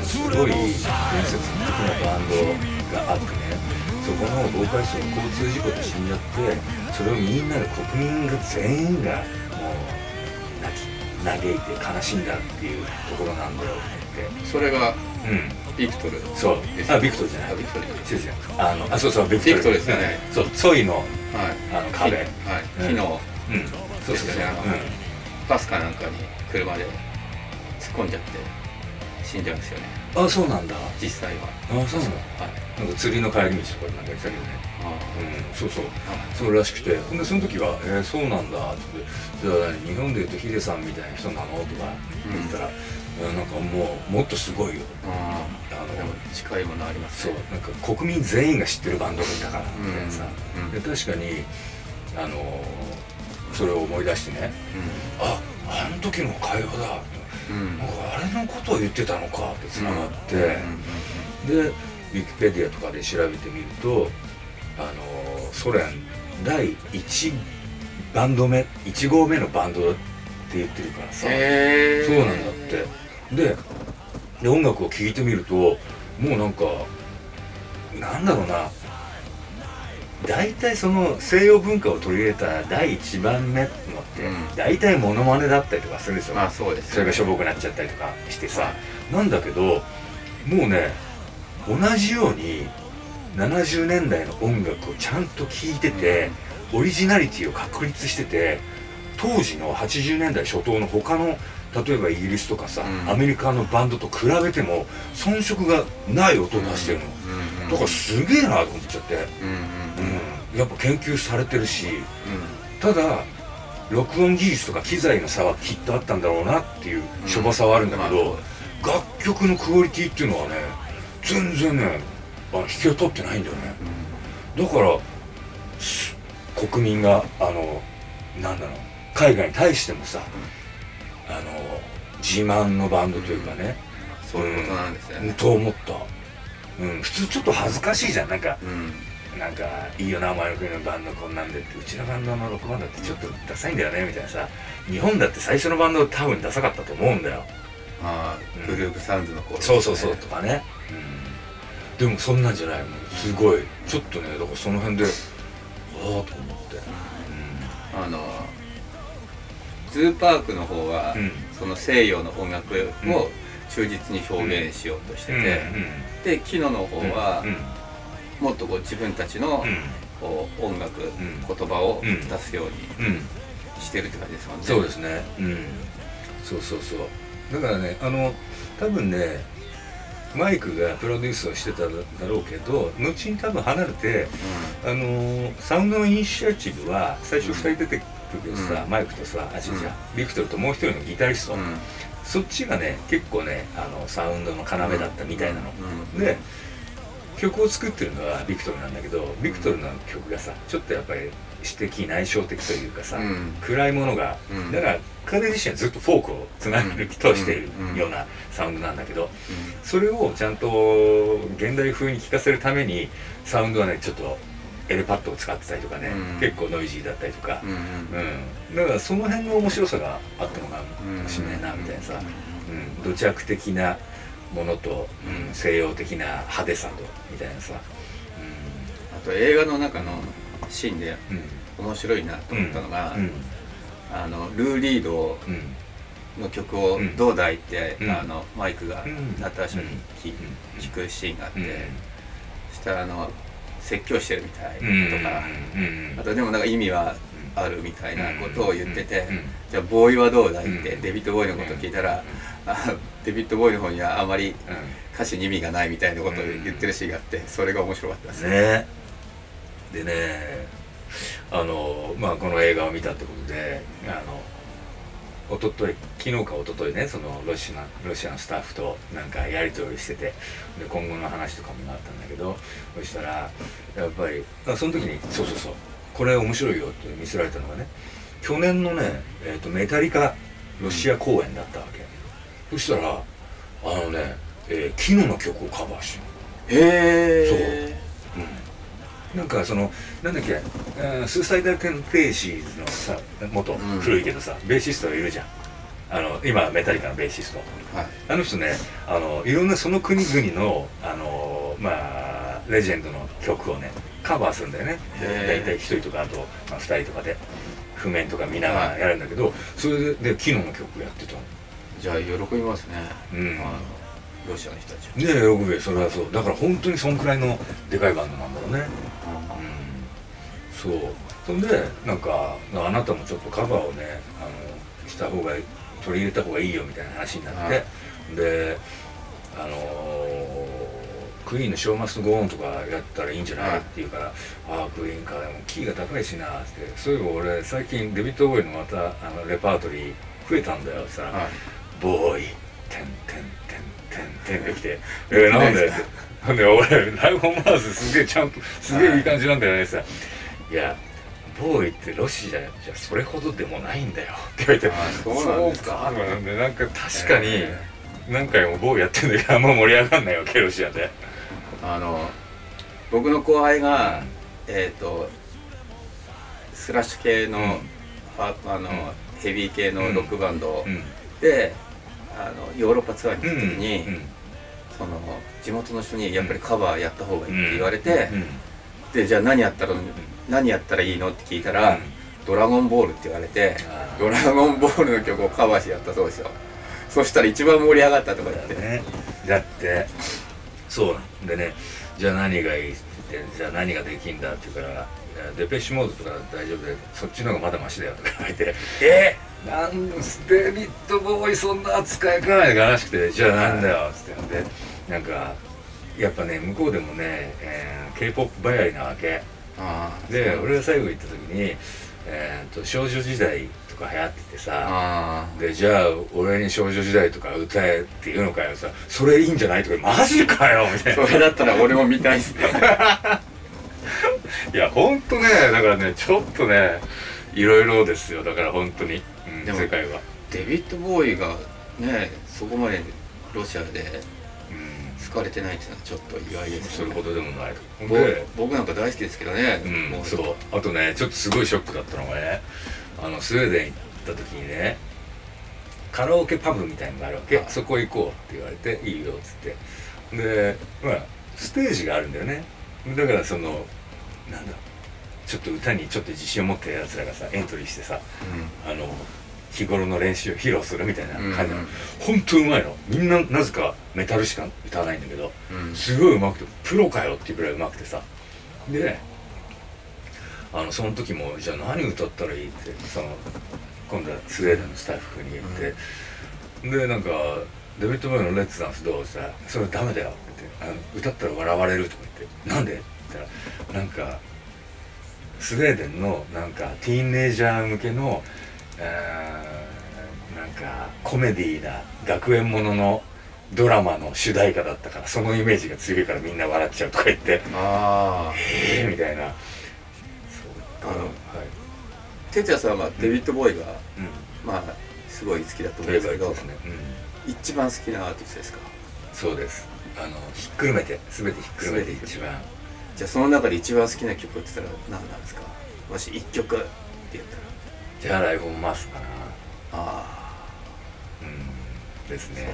すごい伝説的なバンドがあってね、そこのボーカリストが交通事故で死んじゃって、それをみんなで国民が全員がもう嘆いて悲しんだっていうところなんだよって。 それがビクトル。 そう、ビクトルじゃない、 ビクトルそうそう、ビクトルですよね。 そう、ソイの壁、 木の、 そうですね、 バスかなんかに車で突っ込んじゃって死んじゃうんですよね。 あ、そうなんだ、実際は。 あ、そうなんだ。なんか釣りの帰り道とかなんか言ってたけどね。そうそう、そうらしくて、でその時は「そうなんだ」って言って、じゃあ日本でいうとヒデさんみたいな人なのとか言ったら、なんかもっとすごいよ、 近いものありますね。 そう、なんか国民全員が知ってるバンドがいたからみたいなさ、で確かにそれを思い出してね、あの時の会話だ、なんかあれのことを言ってたのかってつながって、でウィキペディアとかで調べてみると、ソ連第1バンド目1号目のバンドだって言ってるからさ、そうなんだって。で音楽を聴いてみると、もうなんかなんだろうな、大体その西洋文化を取り入れた第1番目のって大体モノマネだったりとかするでしょ。 そうです。 それがしょぼくなっちゃったりとかしてさ、なんだけどもうね、同じように70年代の音楽をちゃんと聴いてて、オリジナリティを確立してて、当時の80年代初頭の他の例えばイギリスとかさ、アメリカのバンドと比べても遜色がない音を出してるの、だからすげえなと思っちゃって、やっぱ研究されてるし、ただ録音技術とか機材の差はきっとあったんだろうなっていうしょぼさはあるんだけど、楽曲のクオリティっていうのはね、全然ね引きを取ってないんだよね。だから国民がなんだろう、海外に対してもさ、自慢のバンドというかね、 そういうことなんですね、 と思った。普通ちょっと恥ずかしいじゃん、なんかいいよなお前の国のバンドこんなんでって、うちのバンドのロックバンドってちょっとダサいんだよねみたいなさ、日本だって最初のバンド多分ダサかったと思うんだよ。 グループサウンドの頃、 そうとかね。でもそんなんじゃない、もうすごいちょっとね、だからその辺でと思って、 ズーパークの方はその西洋の音楽を忠実に表現しようとしてて、でキノの方はもっとこう自分たちのこう音楽、言葉を出すようにしてるって感じですもんね。 そうですね。だからね、多分ね、マイクがプロデュースをしてただろうけど、後に多分離れて、サウンドのイニシアチブは最初2人出てくるけどさ、マイクとさ、ビクトルともう一人のギタリスト、そっちがね結構ねサウンドの要だったみたいなの、で曲を作ってるのはビクトルなんだけど、ビクトルの曲がさちょっとやっぱり詩的内省的というかさ、暗いものが、だから彼自身はずっとフォークをつなげるとしているようなサウンドなんだけど、それをちゃんと現代風に聴かせるためにサウンドはねちょっとエレパッドを使ってたりとかね、結構ノイジーだったりとか、だからその辺の面白さがあったのかもしれないなみたいなさ、土着的なものと、西洋的な派手さとみたいなさ、 あと映画の中のシーンで面白いなと思ったのが、ルー・リードの曲を「どうだい?」ってマイクがナターシャに聴くシーンがあって、そしたら説教してるみたいとか、あとでもなんか意味はあるみたいなことを言ってて、じゃあボーイはどうだいってデビッド・ボーイのことを聞いたら、デビッド・ボーイの方にはあまり歌詞に意味がないみたいなことを言ってるシーンがあって、それが面白かったですね。 でね、この映画を見たってことで、昨日か一昨日ね、そのロシアのスタッフとなんかやり取りしてて、で今後の話とかもあったんだけど、そしたらやっぱりその時にこれ面白いよって見せられたのがね、去年のね、メタリカロシア公演だったわけ。そしたらキノの曲をカバーしてる。へえ。なんかなんだっけ、スーサイダル・テンペーシーズのさ、元古いけどさ、ベーシストがいるじゃん。 今メタリカのベーシスト、 はい、 あの人ねいろんなその国々のまあレジェンドの曲をねカバーするんだよね。大体1人とかあと、まあ、2人とかで譜面とか見ながらやるんだけど、それで昨日の曲やってたの。じゃあ喜びますね、ロシアの人たちね。喜ぶよ、それはそうだから本当にそんくらいのでかいバンドなんだろうね。そうそんでなんかあなたもちょっとカバーをねした方が取り入れた方がいいよみたいな話になって、でクイーンの「ショーマスゴーン」とかやったらいいんじゃないって言うから「ああクイーンか、でもキーが高いしな」って。そういえば俺最近デビッド・ボーイのまたレパートリー増えたんだよさ、ボーイてんてんてんてんてんってきて「なんだよ」って。なんで俺ライフ・オン・マーズすげえちゃんとすげえいい感じなんだよねさ。いやボーイってロシアじゃそれほどでもないんだよって言われて、 そうなんですか。 なんか確かに何回もボーイやってんだけどあんま盛り上がんないわけロシアで。 僕の後輩が、スラッシュ系の、ヘビー系のロックバンドでヨーロッパツアーに行った時に、その地元の人にやっぱりカバーやった方がいいって言われて、でじゃあ何やったらいいのって聞いたら、ドラゴンボールって言われて、ドラゴンボールの曲をカバーしてやったそうですよ。そしたら一番盛り上がったとか言って、 ね、だってそうなんでね。じゃあ何がいいって言って、じゃあ何ができんだって言うから「デペッシュモードとか大丈夫でそっちの方がまだマシだよ」とか言われて「なんデビッド・ボーイそんな扱いかないで悲しくて、じゃあなんだよ」っつってでなんかやっぱね向こうでもね、K-POP 流行りなわけで、俺が最後行った時に少女時代とか流行っててさ、でじゃあ俺に少女時代とか歌えって言うのかよさ、それいいんじゃないとかマジかよみたいな。 それだったら俺も見たいっすね。 いやほんとね、だからねちょっとねいろいろですよ。だから本当に、でも世界はデビッド・ボーイがねそこまでロシアで好かれてないっていうのはちょっと意外ですね。そういうことでもない。 僕なんか大好きですけどね。 そう。あとねちょっとすごいショックだったのがね、スウェーデン行った時にねカラオケパブみたいのがあるわけ。そこ行こうって言われて「いいよ」っつって、でまあステージがあるんだよね。だからそのなんだちょっと歌にちょっと自信を持ってるやつらがさエントリーしてさ、日頃の練習を披露するみたいな感じなの。本当うまいの。みんななぜかメタルしか歌わないんだけど、すごいうまくてプロかよっていうくらいうまくてさ。でその時もじゃあ何歌ったらいいって今度はスウェーデンのスタッフに言って、でなんかデビッド・ボーイの「レッツ・ダンス」どうさ「それダメだよ」って歌ったら笑われるとか言って「なんで?」って言ったらなんかスウェーデンのなんかティーンエイジャー向けのなんかコメディーな学園もののドラマの主題歌だったから、そのイメージが強いからみんな笑っちゃうとか言って「みたいな。 哲也さんはデビッド・ボーイがまあすごい好きだと思うんですけど、一番好きなアーティストですか？ そうです。ひっくるめて全てひっくるめて一番。 じゃあその中で一番好きな曲って言ったら何なんですか？もし一曲って言ったら。 じゃあライフ・オン・マースかな。ですね。そうですね。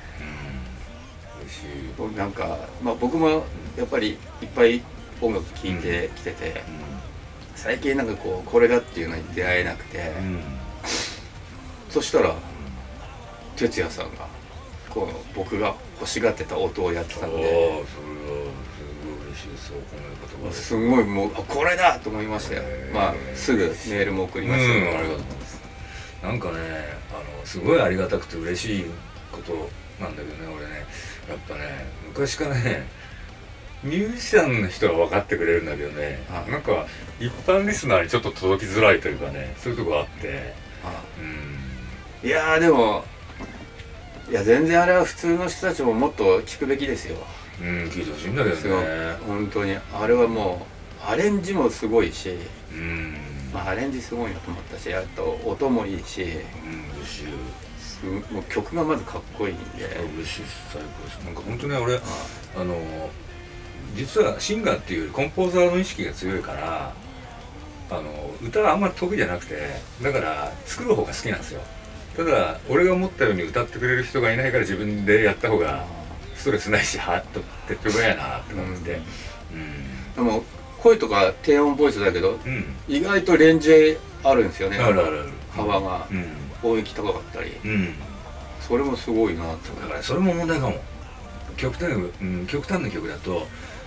嬉しい。なんかまあ僕もやっぱりいっぱい音楽聴いてきてて、最近なんかこれだっていうのに出会えなくて、そしたら哲也さんが僕が欲しがってた音をやってたので、 それはすごい嬉しいです。この言葉すごいもうこれだと思いましたよ。まあすぐメールも送りましたけど、 ありがとうございます。なんかねすごいありがたくて嬉しいことなんだけどね、俺ねやっぱね昔からねミュージシャンの人は分かってくれるんだけどね、なんか一般リスナーにちょっと届きづらいというかね、そういうとこあって、 いやーでも全然あれは普通の人たちももっと聞くべきですよ。 聞いてほしいんだけどね。 本当にあれはもうアレンジもすごいし、アレンジすごいなと思ったし、あと音もいいし、もう曲がまずかっこいいんで嬉しいです。最高です。なんか本当ね俺実はシンガーっていうよりコンポーザーの意識が強いから歌はあんまり得意じゃなくて、だから作る方が好きなんですよ。 ただ俺が思ったように歌ってくれる人がいないから自分でやった方がストレスないし、はっと手っ取り早いなって思って、 でも声とか低音ボイスだけど、意外とレンジあるんですよね。 あるある、 幅が音域高かったり、それもすごいなって。 だからそれも問題かも。極端な曲だと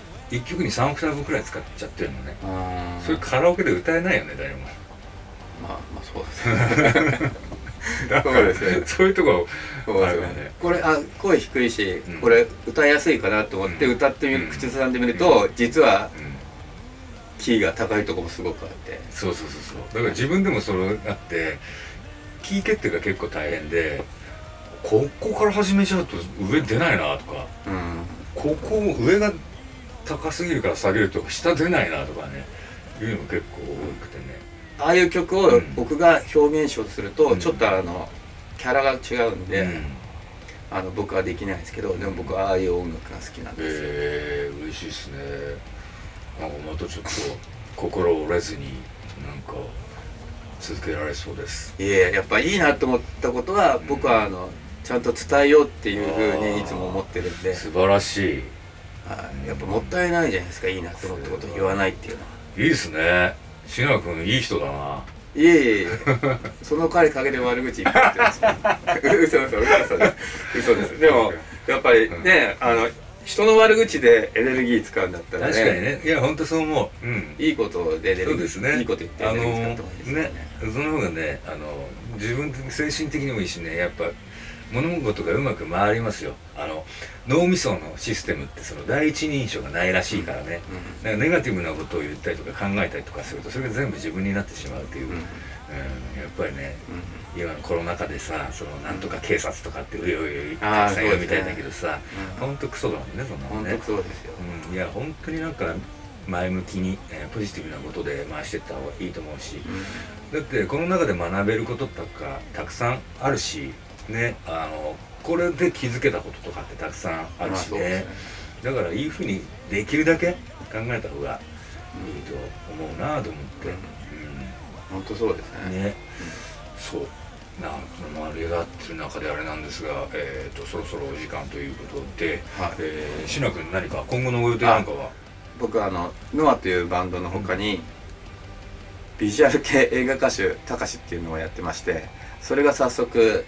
1曲に3オクターブくらい使っちゃってるのね。それカラオケで歌えないよね、誰も。 まあそうですね。そうですね。 そういうとこあるよね。 これ声低いし、これ歌いやすいかなと思って歌ってみる、口ずさんでみると実はキーが高いところもすごくあって。 そうだから自分でもそれあって、キー決定が結構大変で、ここから始めちゃうと上出ないなとか、ここ上が高すぎるから下げると下出ないなとかね、いうのも結構多くてね。 ああいう曲を僕が表現しようとするとちょっとキャラが違うんで、僕はできないですけど、でも僕はああいう音楽が好きなんですよ。 嬉しいですね。なんかまたちょっと心折れずになんか続けられそうです。 やっぱいいなと思ったことは、僕はちゃんと伝えようっていうふうにいつも思ってるんで。 素晴らしい。 やっぱもったいないじゃないですか、いいなと思ったことを言わないっていうのは。 いいですね。志永君いい人だな。 いえその彼陰で悪口言ってます嘘です。でもやっぱりね、人の悪口でエネルギー使うんだったらね。 確かにね。いや本当そう思う。いいことでエネルギー、いいこと言ってエネルギー使った方がいいですね。 その方がね、自分精神的にもいいしね、やっぱ物事がうまく回りますよ。脳みそのシステムってその第一人称がないらしいからね、なんかネガティブなことを言ったりとか考えたりとかするとそれが全部自分になってしまうっていう、やっぱりね、今のコロナ禍でさ、そのなんとか警察とかってうようよたくさん言うみたいだけどさ、ほんとクソだもんね、そんなもんね。 ほんとそうですよ。 いや本当になんか前向きに、ポジティブなことで回していった方がいいと思うし、だってこの中で学べることとかたくさんあるしね、これで気づけたこととかってたくさんあるしね。だからいいふうにできるだけ考えた方がいいと思うなと思って。 本当そうですね。 そう盛り上がってる中であれなんですが、そろそろお時間ということで、志永君何か今後のご予定なんかは？ 僕はノアというバンドの他にビジュアル系映画歌手たかしっていうのをやってまして、それが早速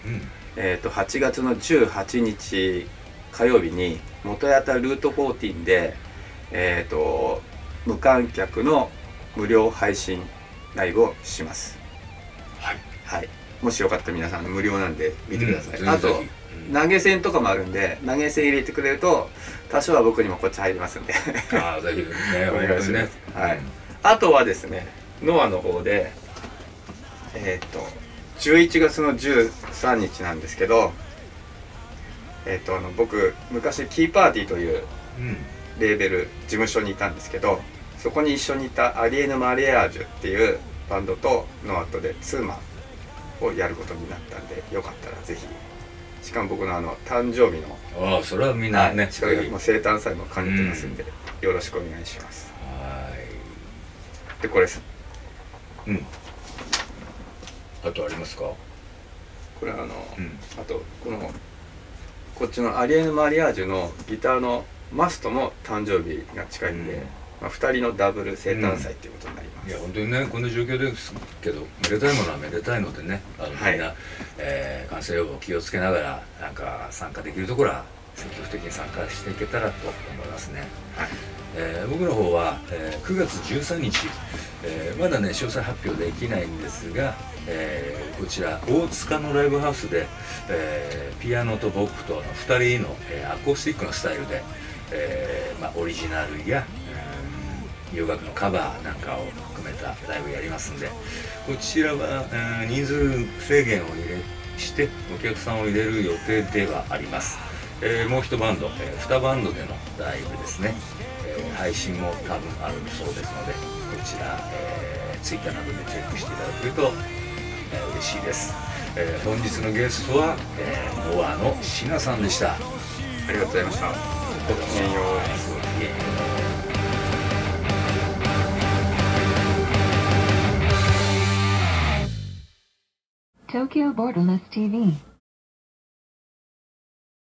8月の18日火曜日に元谷田ルート14で無観客の無料配信ライブをします。はい、もしよかったら皆さん無料なんで見てください。あと投げ銭とかもあるんで、投げ銭入れてくれると多少は僕にもこっち入りますんでぜひねお願いします。あとはですね、ノアの方で11月の13日なんですけど、僕昔キーパーティーというレーベル事務所にいたんですけど、そこに一緒にいたアリエヌ・マリアージュっていうバンドとノアとでツーマンをやることになったんで、よかったらぜひ。しかも僕の誕生日のそれはみんなね、 生誕祭も兼ねてますんで、よろしくお願いします。でこれです。 あとありますか？ これあとこっちのアリエヌ・マリアージュのギターのマストも誕生日が近いんで、2人のダブル生誕祭っていうことになります。 いや本当にね、こんな状況ですけど、めでたいものはめでたいのでね、みんな感染予防気をつけながらなんか参加できるところは積極的に参加していけたらと思いますね。僕の方は9月13日、まだね詳細発表できないんですが、こちら大塚のライブハウスで、ピアノと僕との2人の、アコースティックのスタイルで、オリジナルや洋楽のカバーなんかを含めたライブやりますんで、こちらは人数制限をしてお客さんを入れる予定ではあります。もう一バンド、2バンドでのライブですね。配信も多分あるそうですので、こちら、Twitter などでチェックしていただけると、嬉しいです。本日のゲストは、ノアのシナさんでした。 ありがとうございました。ごきげんよう。 Tokyo Borderless TV